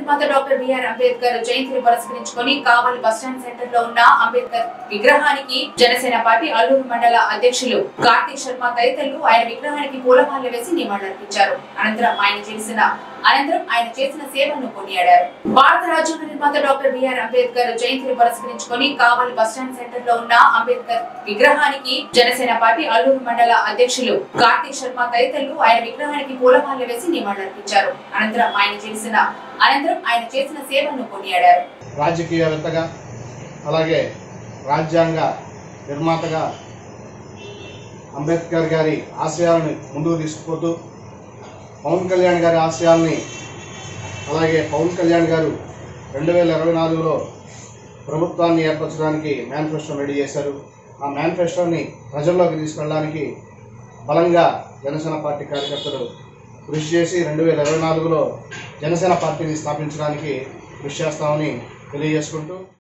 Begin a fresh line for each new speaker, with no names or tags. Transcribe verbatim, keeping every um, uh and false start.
నిర్మాత doctor BR Ambedkar జయంతిని పురస్కరించుకొని కావలి బస్టాండ్ సెంటర్ లో ఉన్న అంబేద్కర్ విగ్రహానికి జనసేన పార్టీ అల్లూరు మండల అధ్యక్షులు కార్తీక్ శర్మ తదితరులు ఆయన విగ్రహానికి పూలమాలలు వేసి నివాళులర్పించారు. అనంతరం ఆయన చేసిన అనంతరం ఆయన చేసిన సేవలను కొనియాడారు. భారత రాజ్యాంగ నిర్మాత డాక్టర్ బిఆర్ అంబేద్కర్ జయంతిని పురస్కరించుకొని కావలి బస్టాండ్ సెంటర్ లో ఉన్న అంబేద్కర్ విగ్రహానికి జనసేన పార్టీ అల్లూరు మండల అధ్యక్షులు కార్తీక్ శర్మ తదితరులు ఆయన విగ్రహానికి పూలమాలలు వేసి నివాళులర్పించారు. అనంతరం ఆయన చేసిన అనంతరం ఆయన చేసిన సేవలను కొనియాడారు.
రాజకీయవేత్తగా అలాగే రాజ్యాంగ నిర్మాతగా అంబేద్కర్ గారి ఆశయాలను ముందుకు తీసుకుపోతూ పవన్ కళ్యాణ్ గారి ఆశయాల్ని అలాగే పవన్ కళ్యాణ్ గారు రెండు వేల ఇరవై నాలుగులో ప్రభుత్వాన్ని ఏర్పరచడానికి మేనిఫెస్టో రెడీ చేశారు. ఆ మేనిఫెస్టోని ప్రజల్లోకి తీసుకెళ్ళడానికి బలంగా జనసేన పార్టీ కార్యకర్తలు కృషి చేసి రెండు వేల ఇరవై నాలుగులో జనసేన పార్టీని స్థాపించడానికి కృషి చేస్తామని తెలియజేసుకుంటూ